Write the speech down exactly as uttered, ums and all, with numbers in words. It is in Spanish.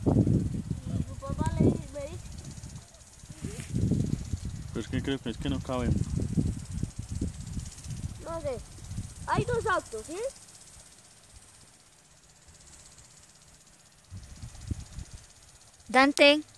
Y tu papá le di- me dice, Pero es que creo que es que no cabemos. no sé, hay dos autos, ¿sí? Dante.